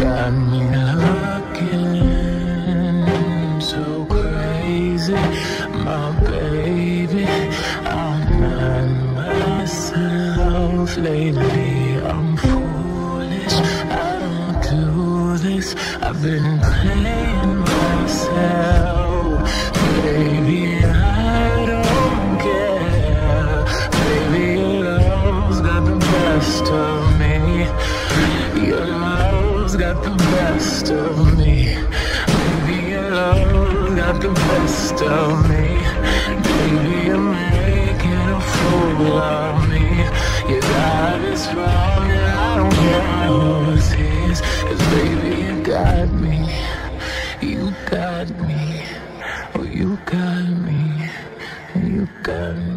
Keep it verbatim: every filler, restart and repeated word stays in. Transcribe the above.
got me looking so crazy, my baby. I'm not myself lately. I'm foolish, I don't do this. I've been playing myself. Baby, I don't care. Baby, your love's got the best of me. Your love's got the best of me. Baby, your love's got the best of me. Baby, you're making a fool of me. Your God is wrong and I don't care yours is. 'Cause baby, you got me. You got me. Oh, you got me. You got me.